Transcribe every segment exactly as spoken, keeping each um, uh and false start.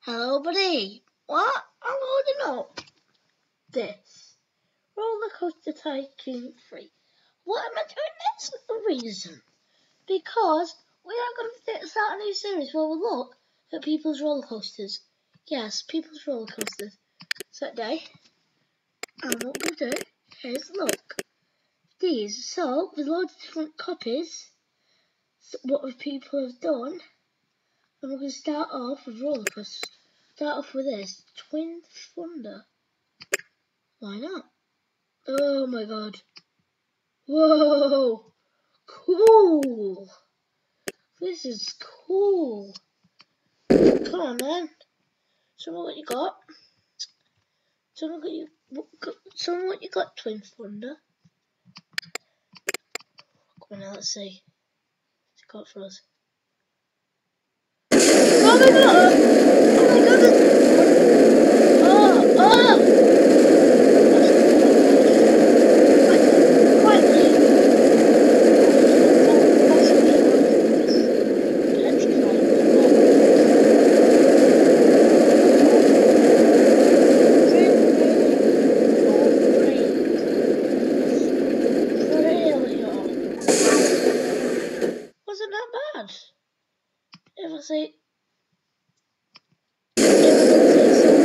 Hello, buddy. What? I'm loading up this roller coaster tycoon three. What am I doing next? The reason because we are going to start a new series where we'll look at people's roller coasters. Yes, people's roller coasters. So today, and what we'll do is look these. So with loads of different copies, what people have done, and we're going to start off with roller coasters. Start off with this Twin Thunder. Why not? Oh my god. Whoa! Cool! This is cool. Come on, man. Show me what you got. Show me what you, show me what you got, Twin Thunder. Come on now, let's see. What's it got for us? Oh my god! Oh my god! Oh! Oh! Wasn't that bad? If I say, if I say so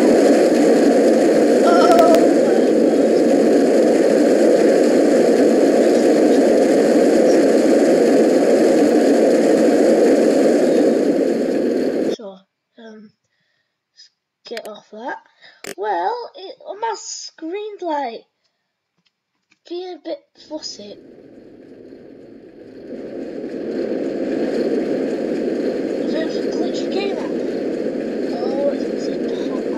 bad. Oh my god. So, um, let's get off that. Well, it, my screen's like being a bit fussy. Glitch the game out. Oh, it's a pop.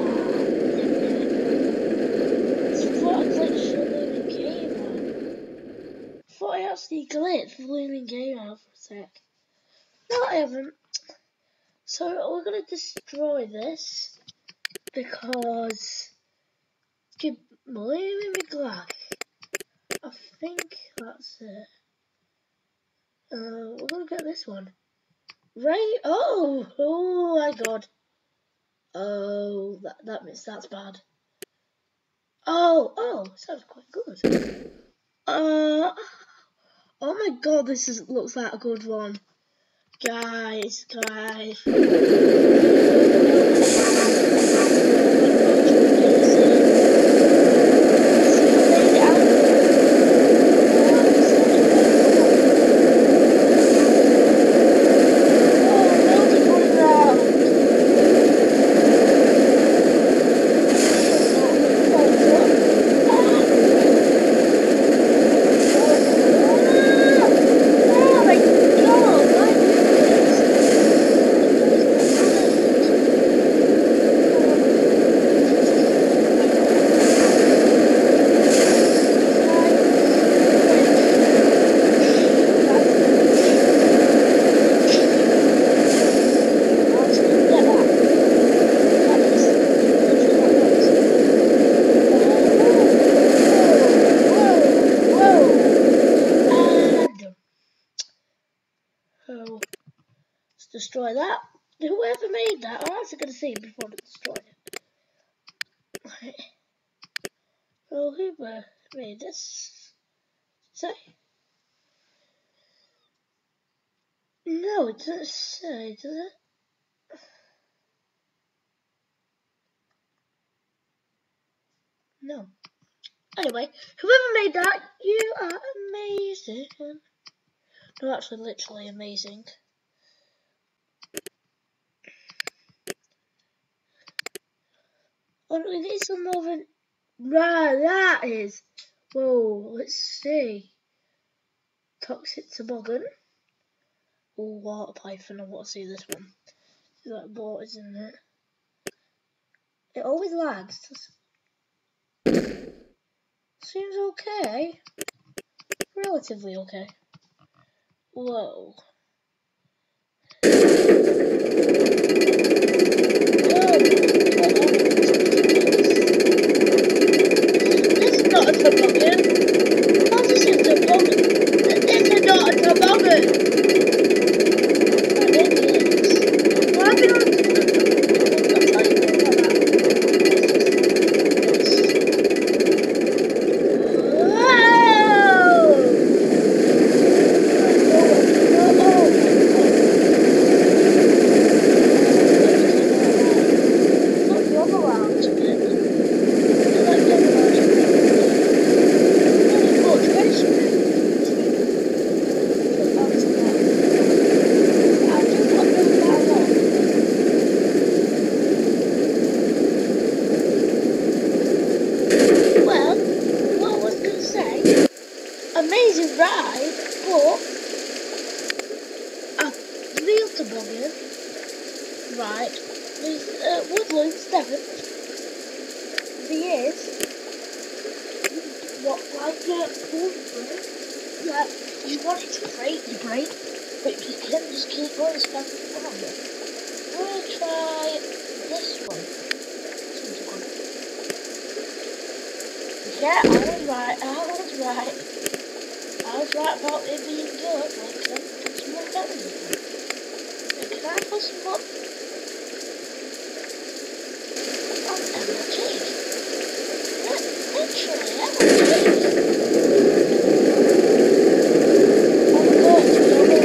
I thought I glitched the looming game out. I thought I actually glitched the looming game out for a sec. No, I haven't. So we're gonna destroy this because give looming me glad. I think that's it. Uh, we're gonna get this one. Right? Oh, oh my god. Oh, that that means that's bad. Oh, oh, sounds quite good. Uh, oh my god, this is looks like a good one, guys, guys. So let's destroy that. Whoever made that, I'm actually going to see it before I destroy it. Right. So whoever made this, say? No, it doesn't say, does it? No. Anyway, whoever made that, you are amazing. No, actually, literally amazing. Oh, we need some more than... Right, that is... Whoa, let's see. Toxic Toboggan. Oh, Water Python, I want to see this one. See that water's in it. It always lags. Seems okay. Relatively okay. Whoa. This is not a toboggan. How is this a toboggan? This is not a toboggan. Why have you not There's uh, Woodlands, Devon. There is what like uh, pool break. Yeah, you want it to break, you break, but you can just keep going as fast as you want. I'm gonna try this one. This one's good. Yeah, I was right. I was right. I was right about it being good. Like, can I put some more berries in it? Can I put some more? Oh, emerald cheese. Yeah, literally, emerald cheese. Oh, good.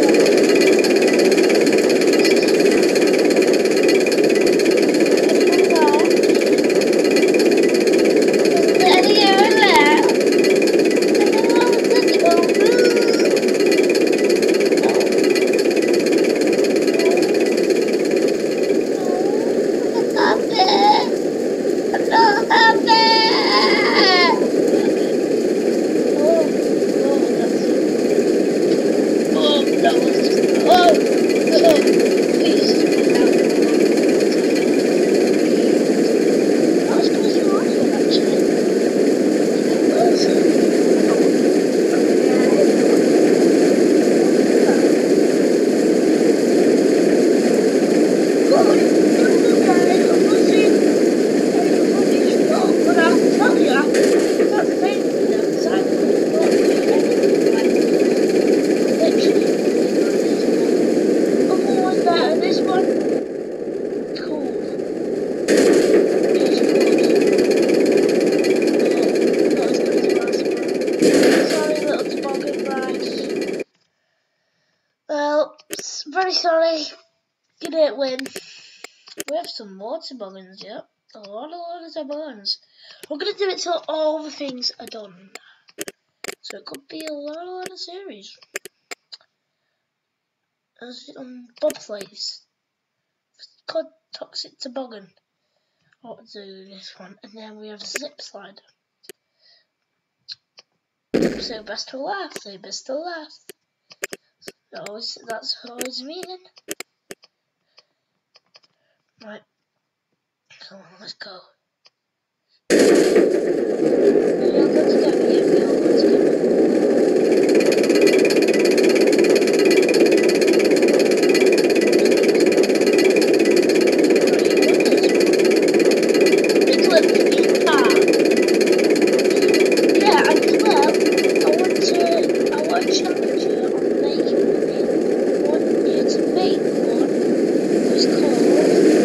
Well, very sorry, you didn't win. We have some more toboggans, yep. A lot, a lot of toboggans. We're going to do it till all the things are done. So it could be a lot, a lot of series. As on bobsleighs. It's called Toxic Toboggan. I'll do this one. And then we have a zip slide. So best to last, say best to last. Always, that's always meaning. Right. Come on, let's go. We all go together, yeah, we all go together. Big lips, big car. Yeah, and as well, I want to, I want to challenge you on making one. I want you to make one that's called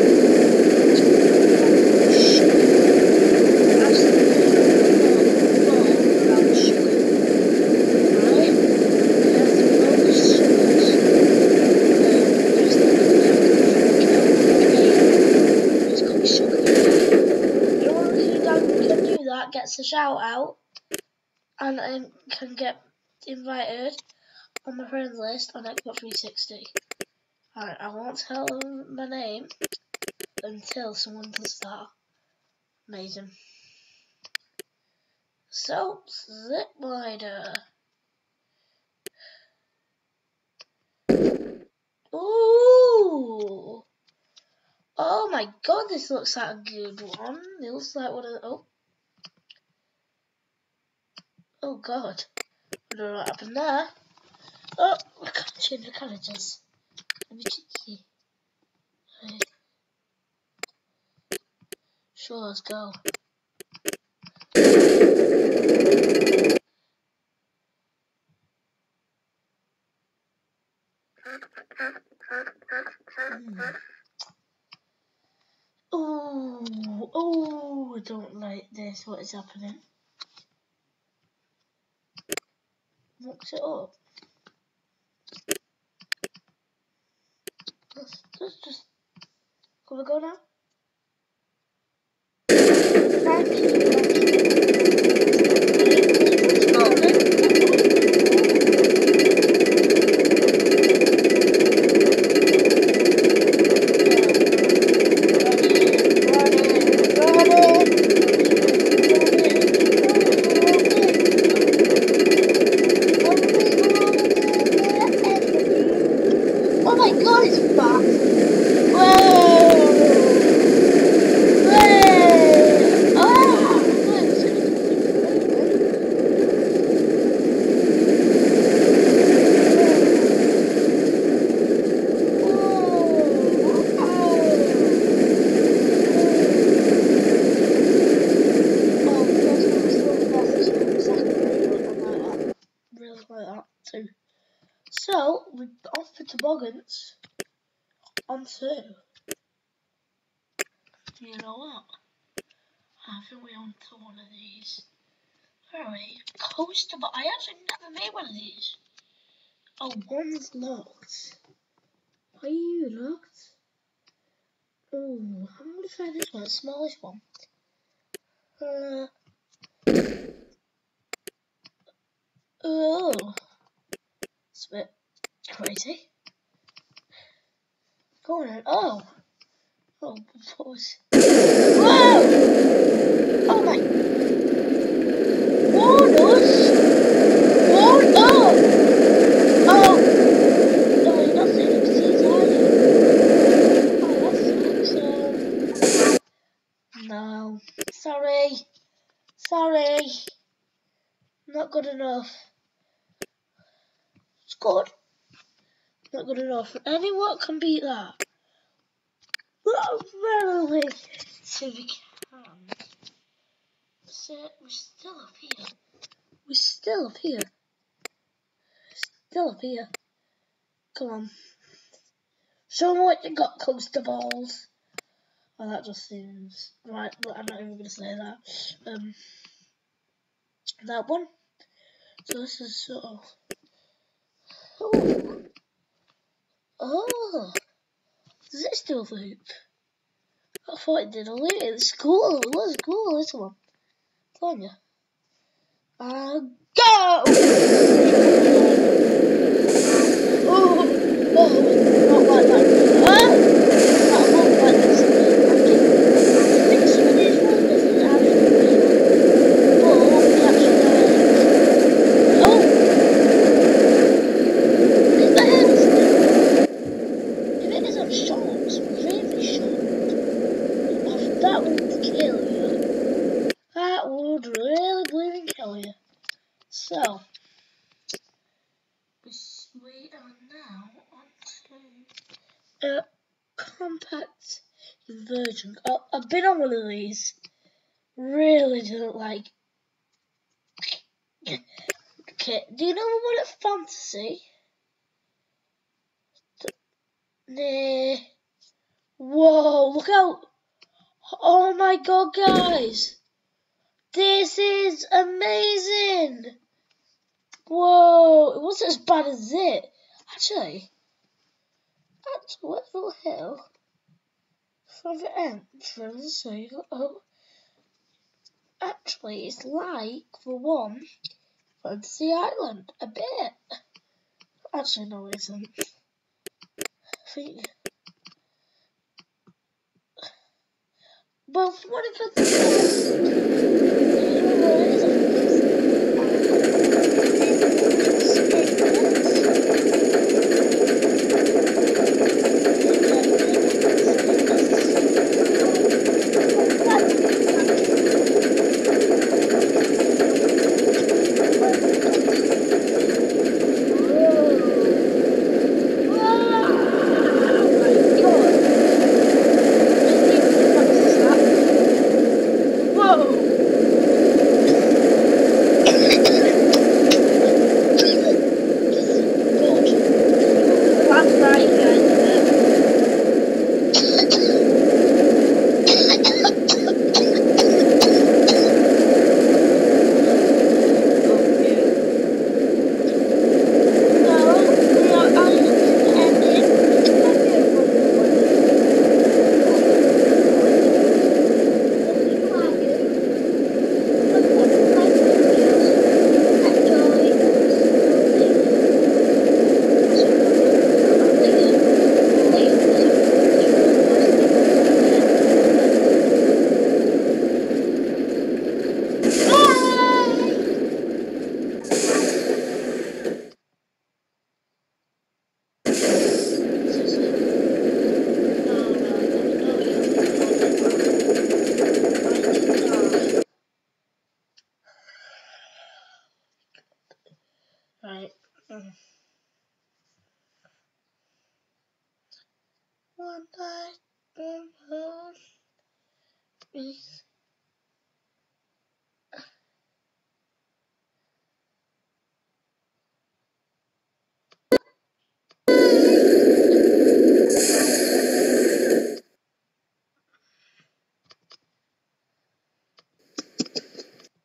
gets a shout out and um, can get invited on my friends list on Xbox three sixty. I, I won't tell them my name until someone does that. Amazing. So, zip glider. Ooh! Oh my god, this looks like a good one. It looks like one of the. Oh. Oh god. I don't know what happened there. Oh, I can't change the characters. Let me cheeky. Right. Sure, let's go. Mm. Oh, oh, I don't like this. What is happening? Mix it up. Let's, let's just. Can we go now? Thank you. Oh my god, it's fast! Whoa! toboggans on two. Do you know what? I think we're on to one of these. Where are we? Coaster, but I actually never made one of these. Oh, one's locked. Are you locked? Oh, I'm gonna try this one, the smallest one. Uh, oh, it's a bit crazy. Go on then. Oh, oh, what was? Whoa! Oh my! Warn us! Warn up! Oh! No, you're not saying it sees, are you? Oh, that sucks. Um, no. Sorry. Sorry. Not good enough. It's good. Not good enough. Anyone can beat that. Not really. So we can. So we're still up here. We're still up here. Still up here. Come on. Show me what you got, coaster balls. Oh, that just seems right, but I'm not even going to say that. Um, that one. So this is sort of. Oh. Oh. Does it still loop? I thought it did. Oh, wait, it's cool. It was cool, this one. I'm telling you. Uh, go! Oh, oh, not like that. Ah! That won't like this. I think some of these ones doesn't actually mean but we actually oh! Is that anything? If it is, I'm shocked. Really shocked. That would kill you. That would really bleeding kill you. So, we are now on to a compact version. Oh, I've been on one of these. Really didn't like. Okay, do you know what it's fantasy? Nah. Whoa, look out. Oh my god, guys. This is amazing. Whoa, it wasn't as bad as it. Actually, at Whittle Hill, from the entrance, so you go, oh, actually, it's like the one Fantasy Island, a bit. Actually, no, it isn't. I think. Well, what if it's Whoa!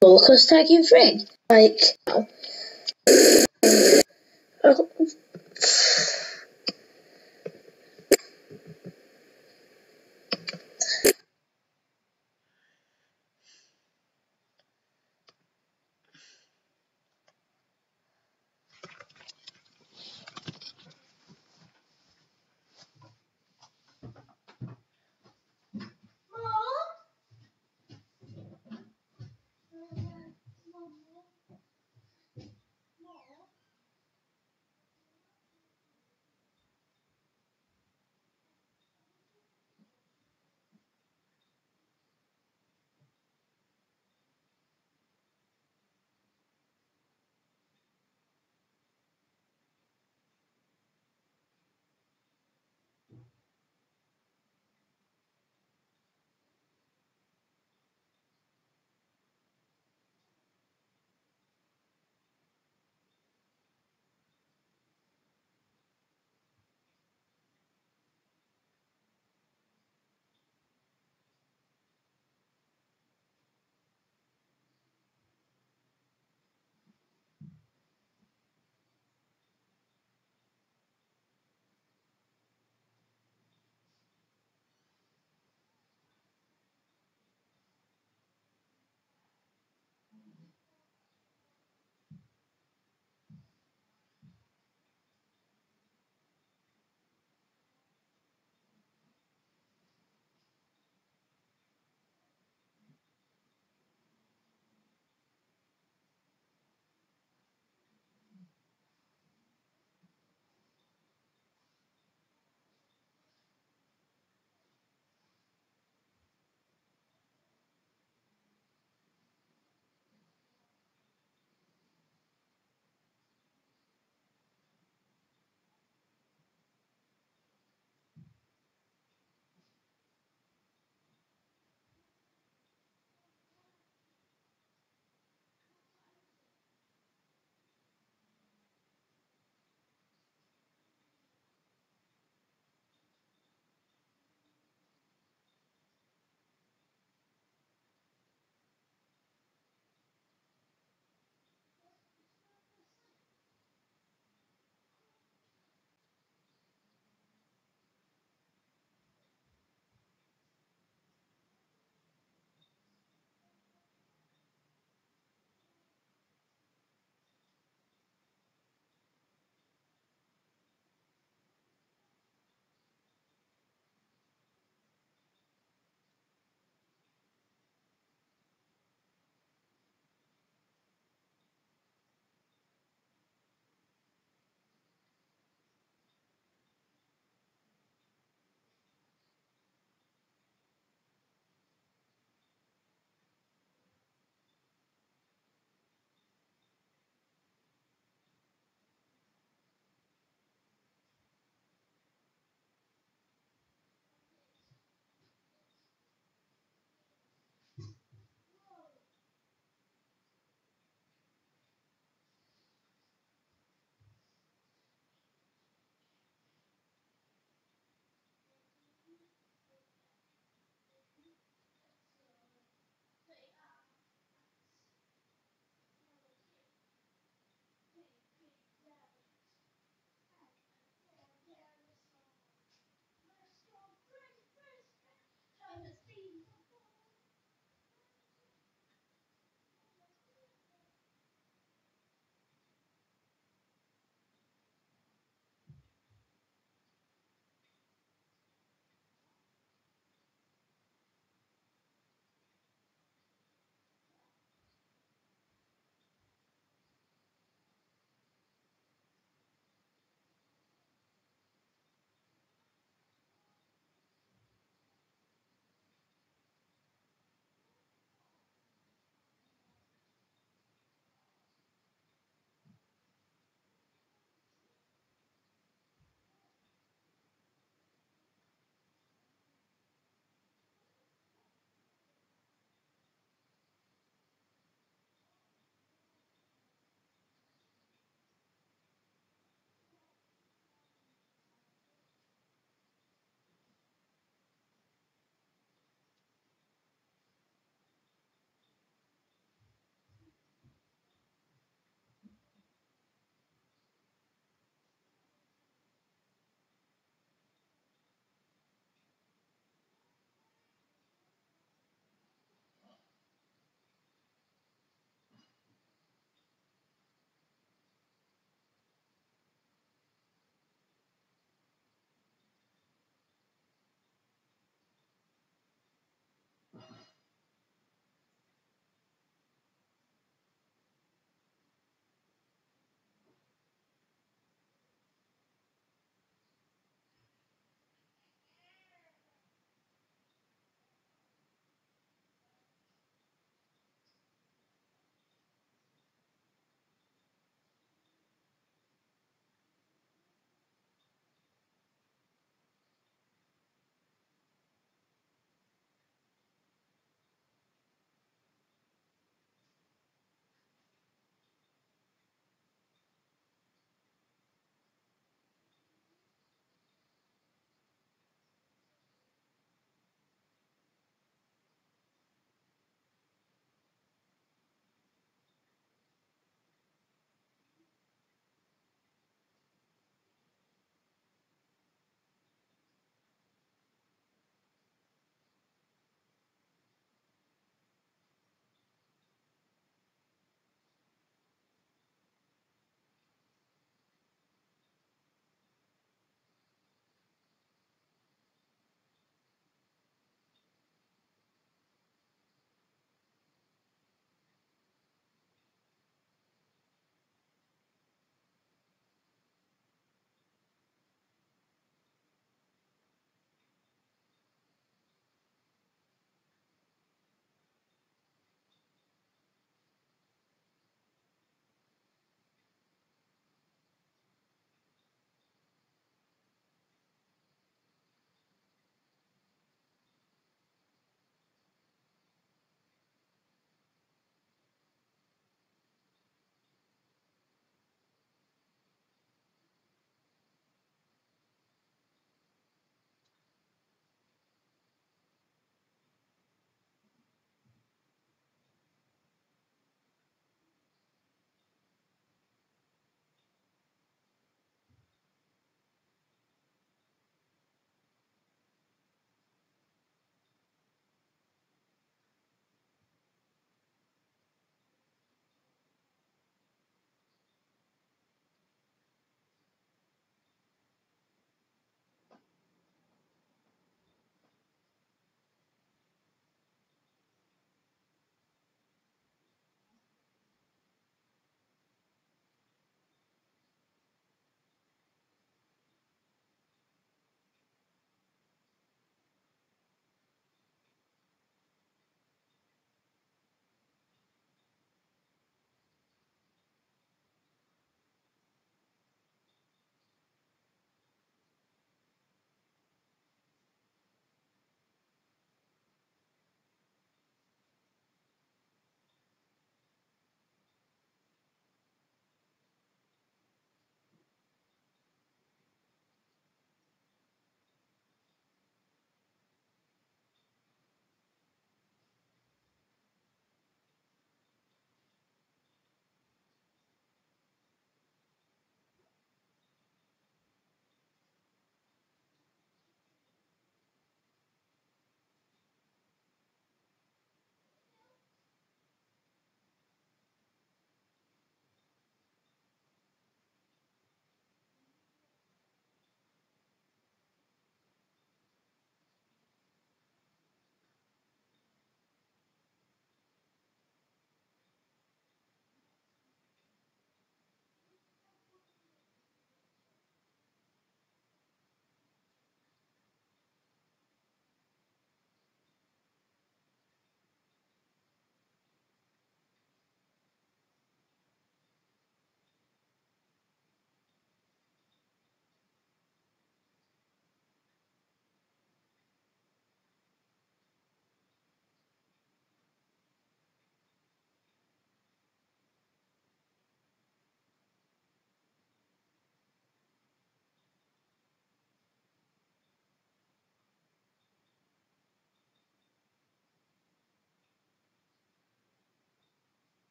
rollercoaster tycoon three. Like, oh.